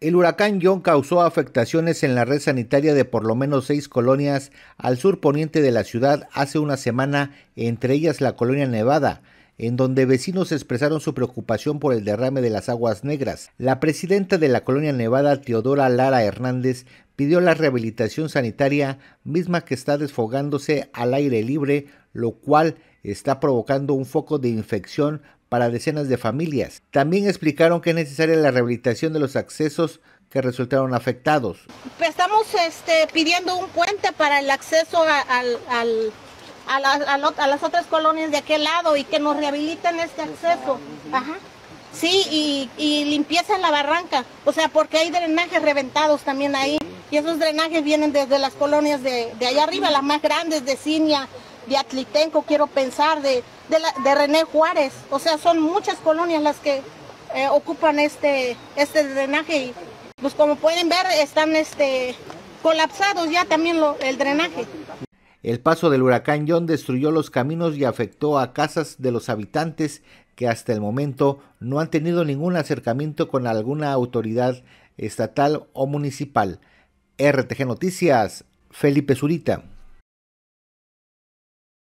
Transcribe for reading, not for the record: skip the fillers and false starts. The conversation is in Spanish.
El huracán John causó afectaciones en la red sanitaria de por lo menos 6 colonias al sur poniente de la ciudad hace una semana, entre ellas la colonia Nevada, en donde vecinos expresaron su preocupación por el derrame de las aguas negras. La presidenta de la colonia Nevada, Teodora Lara Hernández, pidió la rehabilitación sanitaria, misma que está desfogándose al aire libre, lo cual está provocando un foco de infección para decenas de familias. También explicaron que es necesaria la rehabilitación de los accesos que resultaron afectados. Estamos pidiendo un puente para el acceso a las otras colonias de aquel lado y que nos rehabiliten este acceso. Ajá. Sí, y limpieza en la barranca, o sea, porque hay drenajes reventados también ahí, y esos drenajes vienen desde las colonias de allá arriba, las más grandes, de Cinia, de Atlitenco, quiero pensar, de René Juárez, o sea, son muchas colonias las que ocupan este drenaje, y pues como pueden ver, están colapsados ya también el drenaje. El paso del huracán John destruyó los caminos y afectó a casas de los habitantes que hasta el momento no han tenido ningún acercamiento con alguna autoridad estatal o municipal. RTG Noticias, Felipe Zurita.